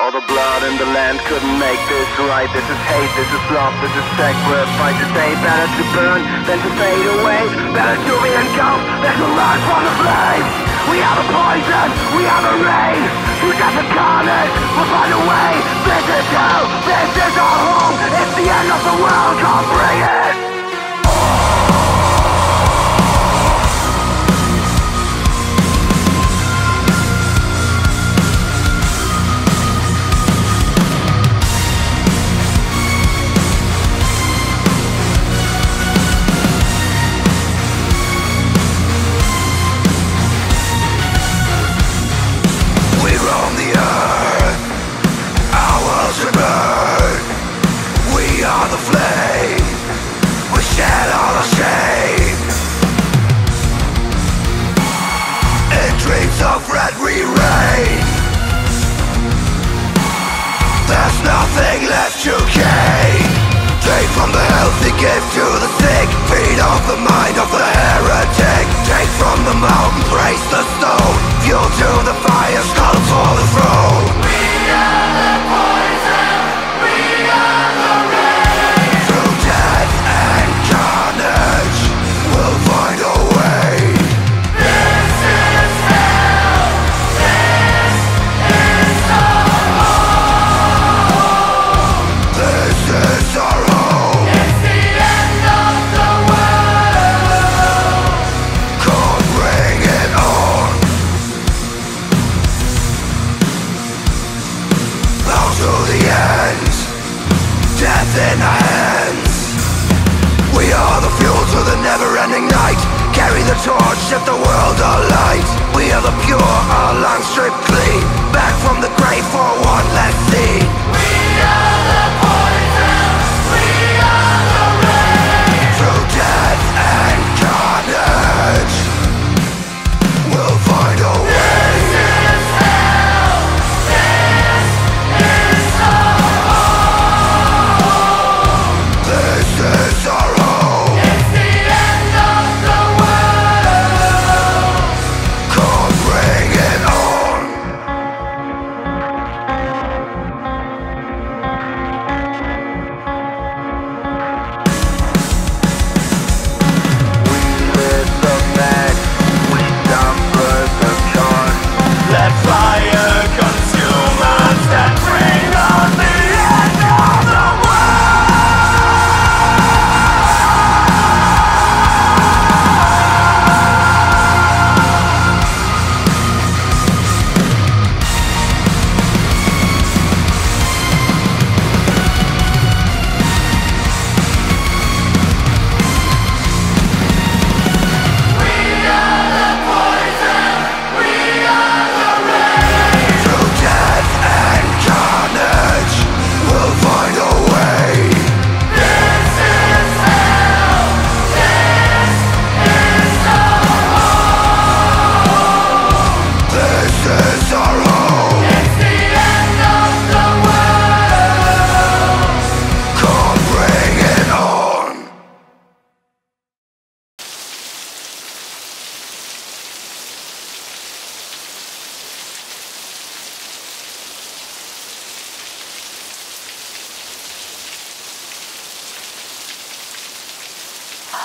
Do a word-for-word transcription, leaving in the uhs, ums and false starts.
All the blood in the land couldn't make this right. This is hate, this is love, this is sacrifice. To say better to burn than to fade away. Better to be engulfed than to run from the flames. We are the poison, we are the rain. To death and carnage, we'll find a way. This is hell, this is our home. It's the end of the world, come bring it. Of red we reign. There's nothing left to gain. Take from the healthy, give to the sick. Feed off the mind of the heretic. Take from the mountain, praise the stone. Fuel to the fire, skull for the throne. We are the poison, we are the rain. Through death and carnage, we'll find a way. In our hands, we are the fuel to the never-ending night. Carry the torch, set the world alight. We are the pure, our lungs stripped clean. Back from the grave for one last scene.